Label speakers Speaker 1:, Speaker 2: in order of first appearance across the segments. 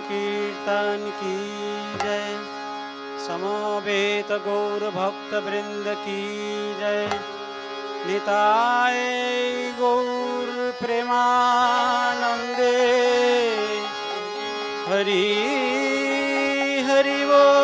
Speaker 1: कीर्तन की जय। समवेत गौर भक्त वृंद की जय। निताय गौर प्रेमानंदे। हरि हरि बोल।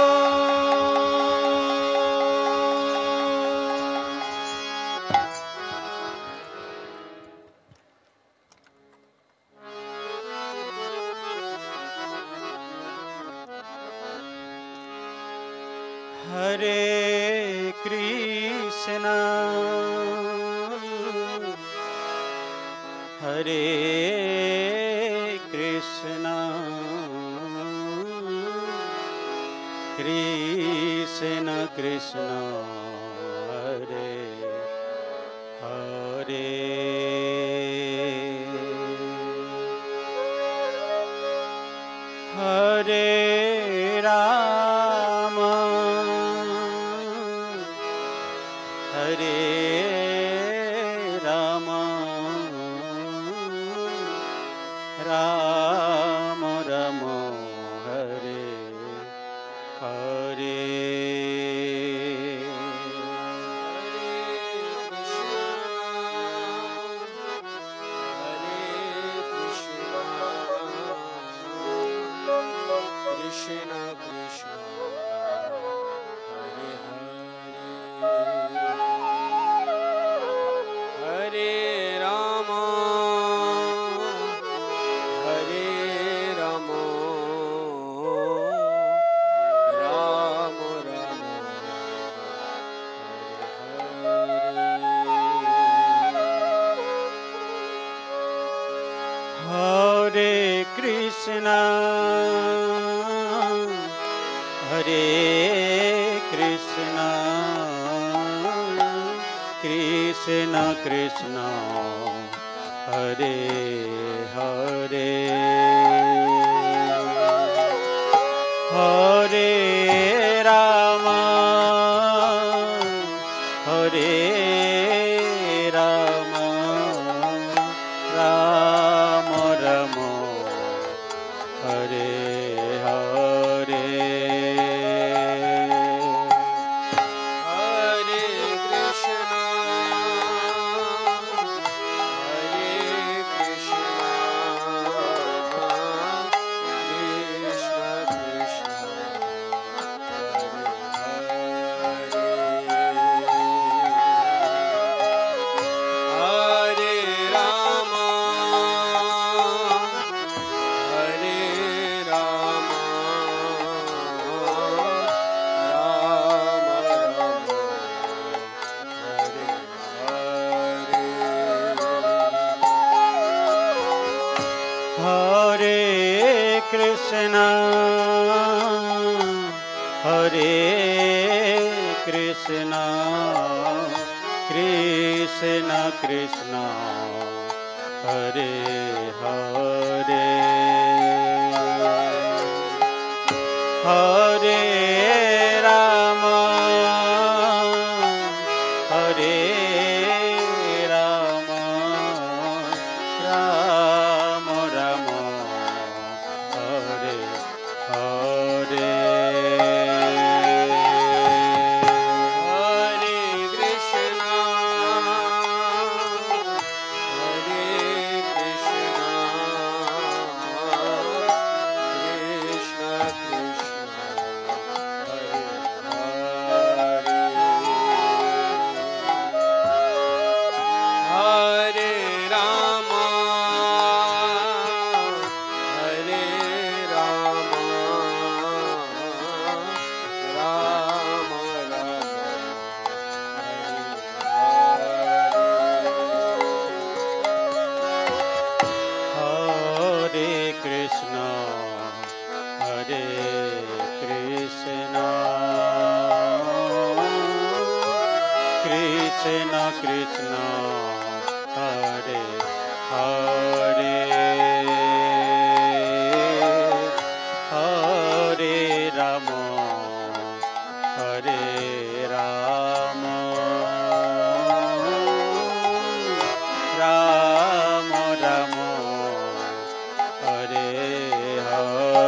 Speaker 1: हरे कृष्णा हरे कृष्णा कृष्ण कृष्ण हरे हरे। हरे राम हरे Rama Ram Ram Hare Hare. Krishna Krishna Hare Hare Hare Rama Hare Rama Rama Rama Hare Hare। Hare Krishna Hare Krishna Krishna Krishna Hare Hare Hare Rama Hare Rama Rama Rama Hare Hare। Hare Krishna Hare Krishna Krishna Krishna Hare Hare। Hare Rama Hare Rama Rama Rama Hare Hare। Hare Krishna Hare Krishna Krishna Krishna Hare Hare Hare Rama Hare Rama Rama Rama Hare Hare। Hare Krishna Hare Krishna Krishna Krishna Hare Hare Hare Rama Hare Rama Rama Rama Hare Krishna Hare Krishna Krishna Krishna Hare Hare Hare Rama Hare Rama Rama Rama Hare Hare।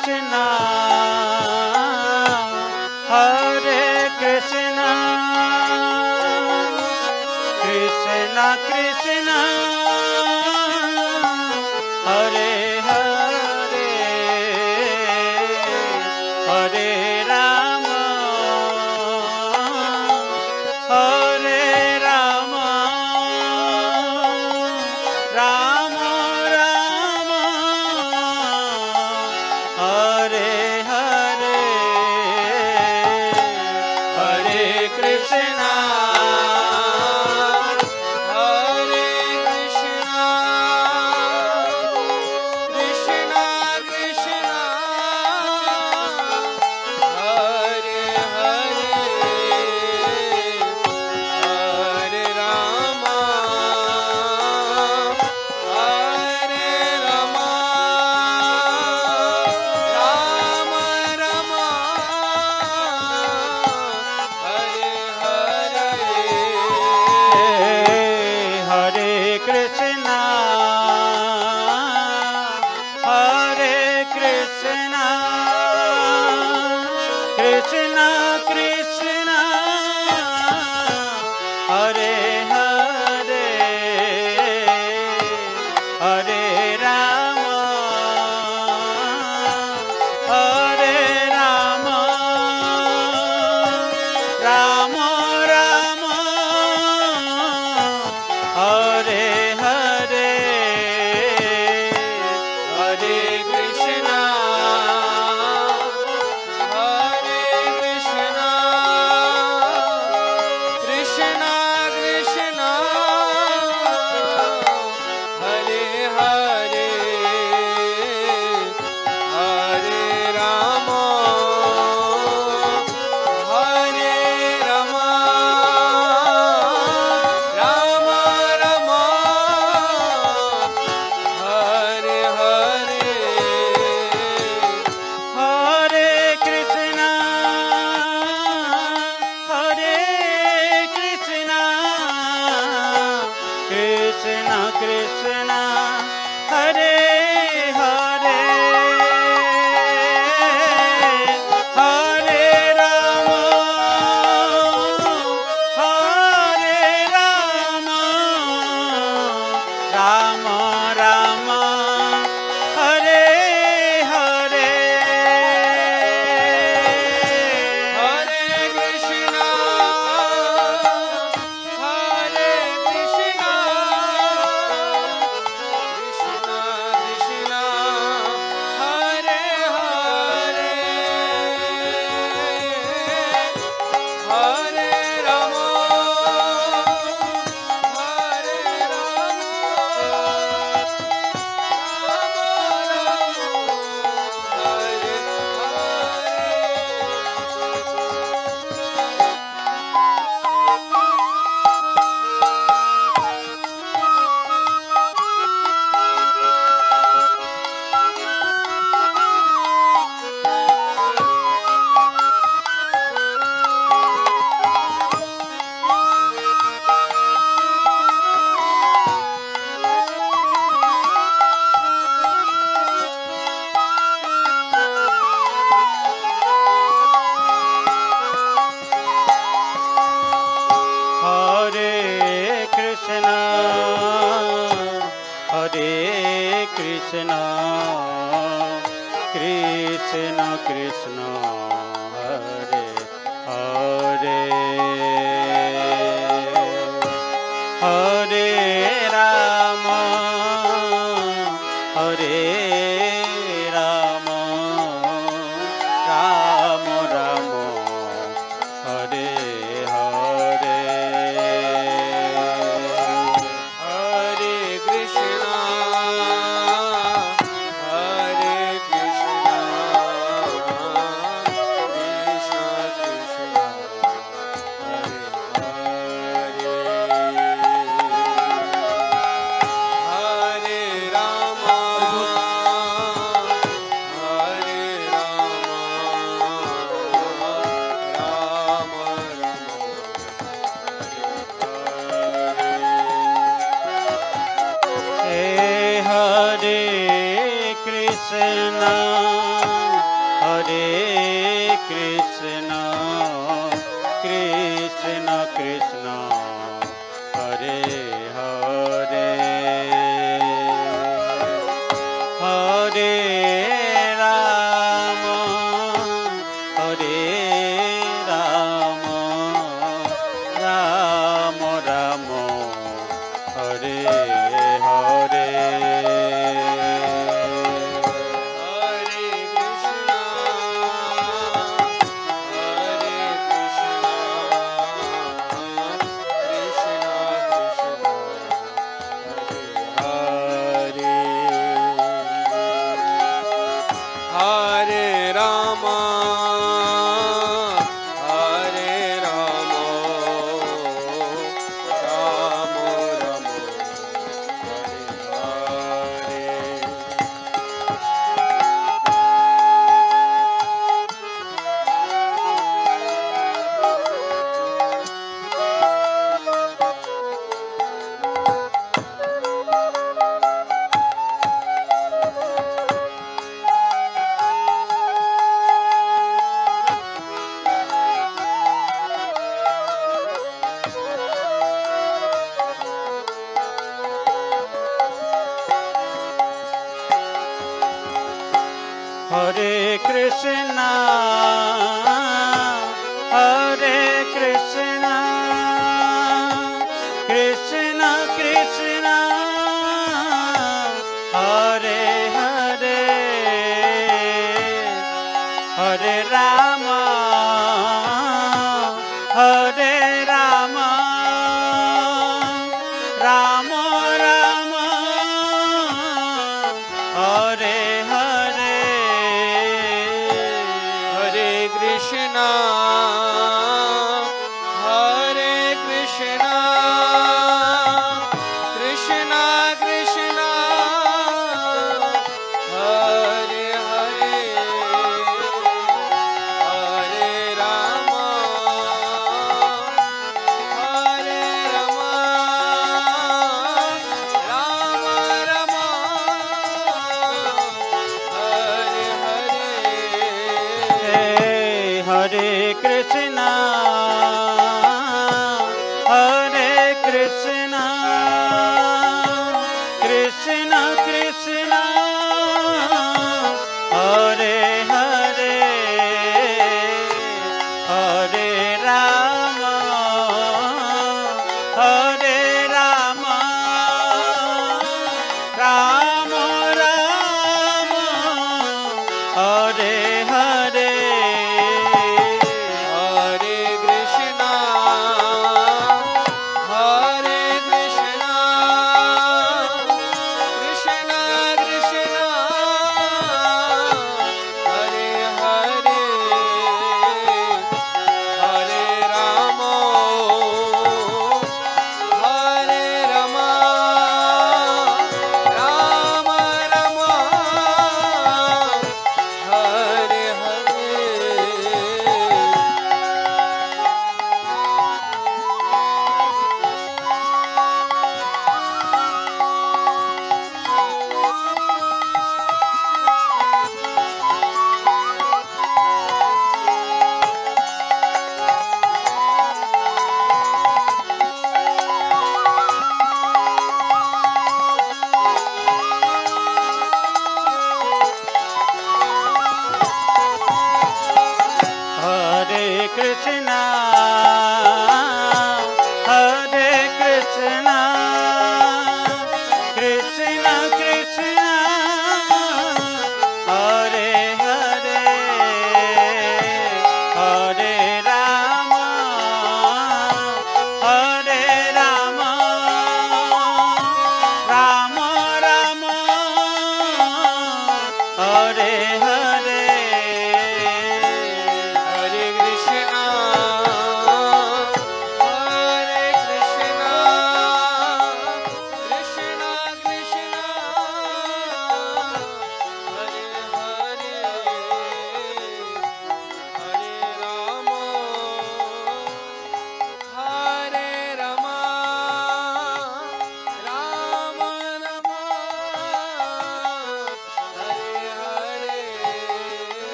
Speaker 1: Krishna, Hare Krishna, Krishna Krishna, Hare Hare, Hare Rama, Hare Rama, Rama Rama, Hare Hare, Hare Krishna, Hare Krishna, Krishna Krishna, Hare Hare, Hare Rama, Hare Rama, Rama Rama, Hare Hare, Hare Krishna, Hare Krishna, Krishna Krishna, Hare Hare, Hare Rama, Hare Rama, Rama Rama, Hare Hare, Hare Krishna, Hare Krishna, Krishna Krishna, Hare Hare, Hare Rama, Hare Rama, Rama Rama, Hare Hare, Hare Krishna, Hare Krishna, Krishna Krishna, Hare Hare, Hare Rama, Hare Rama, Rama Rama, Hare Hare, Hare Krishna, Hare Krishna, Krishna Krishna, Hare Hare, Hare Rama, Hare Rama, Hare Krishna, Hare Krishna, Krishna Krishna, Hare Hare, Hare Rama, Hare Rama, Rama Rama, Hare Hare, Hare Krishna, Hare Krishna, Hare Krishna, Hare Krishna, Krishna Krishna, Hare Hare, Hare Rama, Hare Rama, Rama Rama, Hare Hare.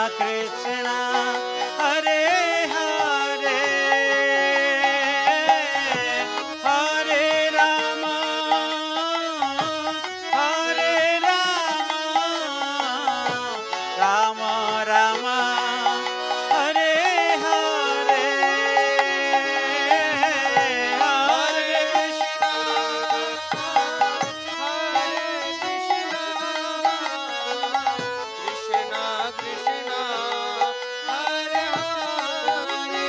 Speaker 1: Krishna, Hare Hare, Hare Rama, Hare Rama, Rama Rama, Hare Hare, Hare Krishna, Krishna Krishna, Hare Hare,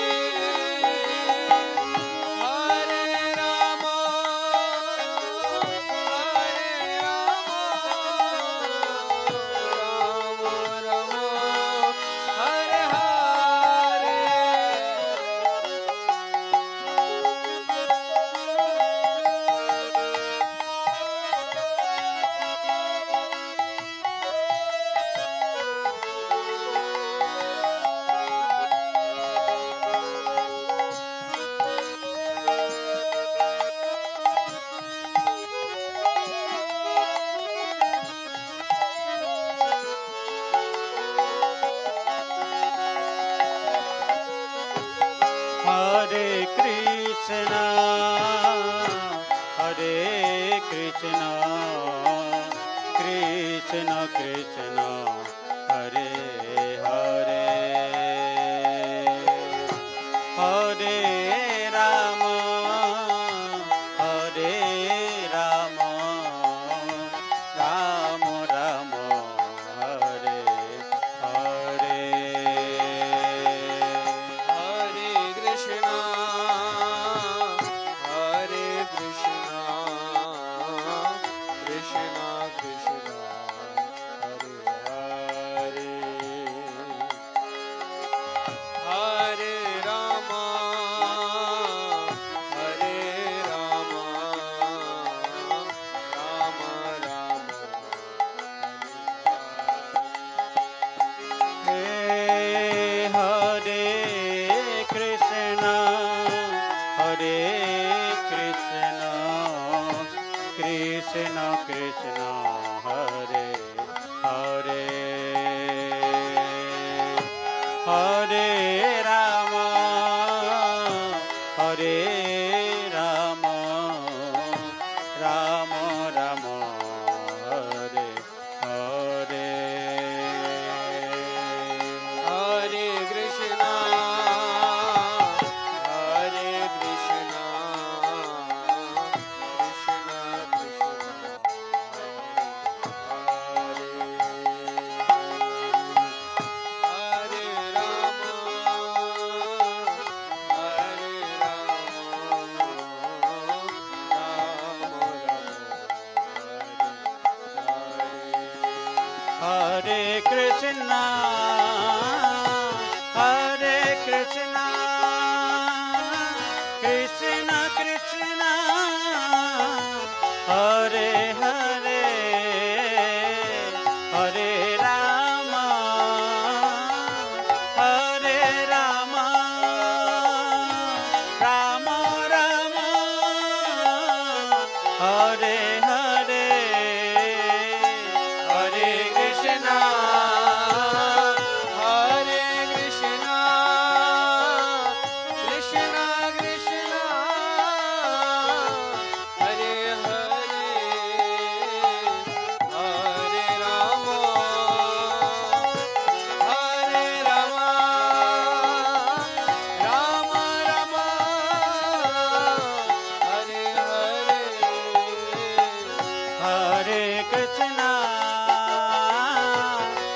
Speaker 1: Hare Rama, Hare Rama, Rama Rama, Hare Hare. Hare Krishna, Hare Krishna, Krishna Krishna, Hare Hare, Hare Rama, Hare Rama, Rama Rama, Hare Hare, Hare Krishna, Hare Krishna, Krishna Krishna, Hare Hare, Hare Rama, Hare Rama, Rama Rama, Hare Hare Krishna, Hare Krishna, Krishna Krishna, Hare Hare, Hare Rama, Hare Rama, Rama Rama, Hare Hare, Hare Krishna, Hare Krishna, Krishna Krishna, Hare Hare, Hare Rama, Hare Rama, Rama Rama, Hare Krishna, Hare Krishna, Krishna Krishna, Hare Hare, Hare Rama, Hare Rama, Rama Rama, Hare Hare, Hare Krishna, Hare Krishna, Krishna Krishna, Hare Hare, Hare Rama, Hare Rama, Rama Rama, Hare Hare, Hare Krishna,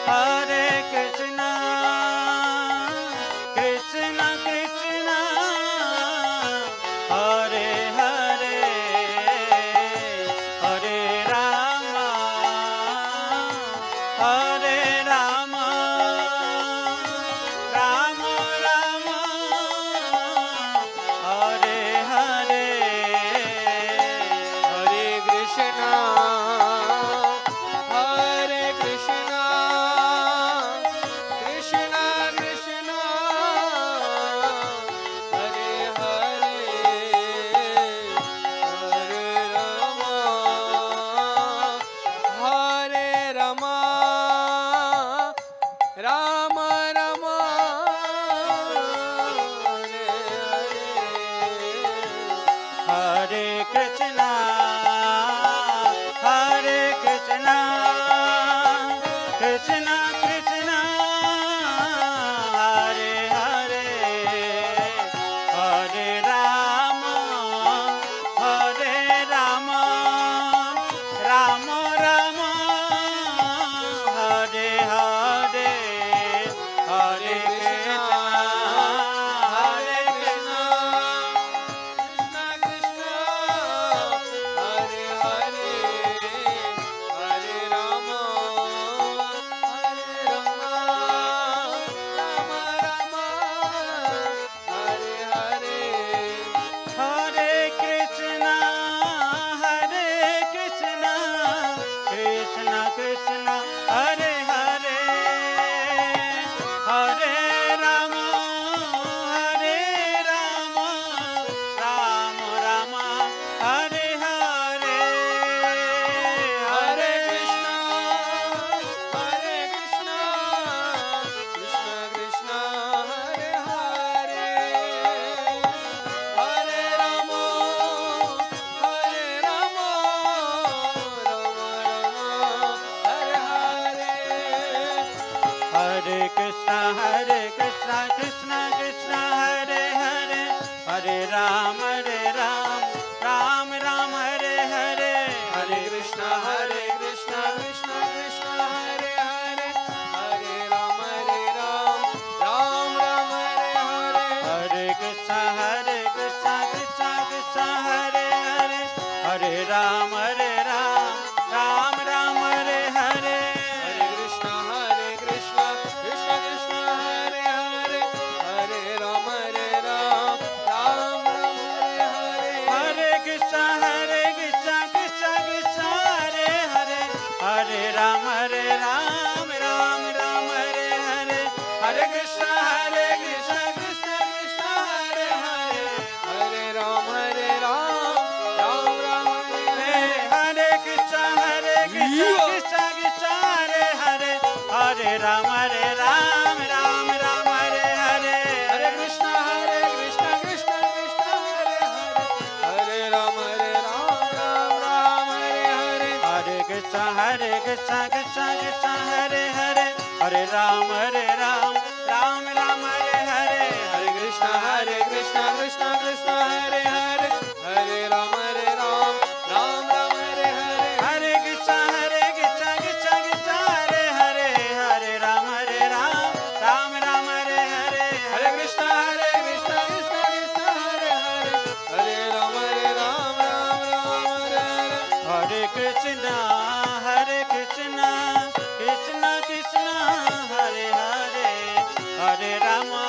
Speaker 2: Hare Krishna, Krishna Krishna, Hare Hare, Hare Ram, Ram Ram, Hare Hare,
Speaker 1: Hare Krishna, Krishna Krishna, Hare Hare, Hare Rama, Ram Ram, Hare Hare.
Speaker 2: Hare Krishna, Krishna Krishna, Hare Hare, Hare Ram, Ram Ram, Hare Hare.
Speaker 1: Hare Krishna, Krishna Krishna, Hare Hare, Hare Rama, Ram Ram, Hare Hare.
Speaker 2: Hare Krishna, Krishna Krishna, Hare Hare, Hare Ram, Ram Ram, Hare Hare. Hare Krishna, Krishna Krishna, Hare Hare,
Speaker 1: Hare Rama, Ram Ram, Hare Hare.
Speaker 2: Hare Krishna, Krishna Krishna, Hare Hare, Hare Ram, Ram Ram, Hare Hare.
Speaker 1: Hare Krishna, Krishna Krishna, Hare Hare, Hare Rama, Ram Ram, Hare Hare.
Speaker 2: Hare Krishna, Krishna Krishna, Hare Hare, Hare Ram, Ram Ram, Hare Hare.
Speaker 1: Hare Krishna, Krishna Krishna, Hare Hare, Hare Rama, Ram Ram, Hare Hare.
Speaker 2: Hare Krishna, Krishna Hare Hare, Hare Ram, Ram Ram, Hare Hare.
Speaker 1: Hare Krishna, Krishna Krishna, Hare Hare, Hare Rama, Ram Ram, Hare Hare.
Speaker 2: Hare Krishna, Krishna Krishna, Hare Hare, Hare Rama,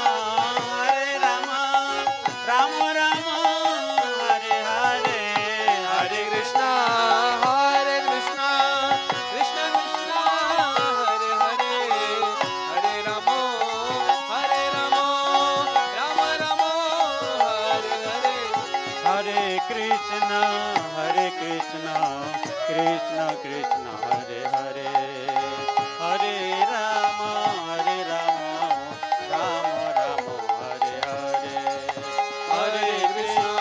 Speaker 2: Rama Rama, Hare Hare.
Speaker 1: Hare Krishna, Krishna Krishna, Hare Hare, Hare Rama, Rama Rama, Hare Hare.
Speaker 2: Hare Krishna, Krishna Krishna, Hare Hare, Hare Rama, Rama Rama, Hare Hare. Hare Krishna,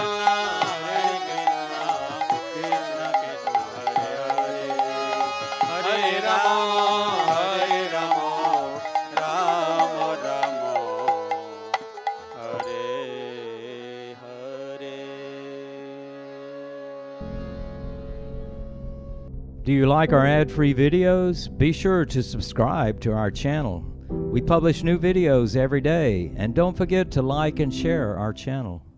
Speaker 2: Krishna Krishna, Hare Hare, Hare Rama, Rama Rama, Hare Hare.
Speaker 3: Do you like our ad-free videos? Be sure to subscribe to our channel. We publish new videos every day, and don't forget to like and share our channel.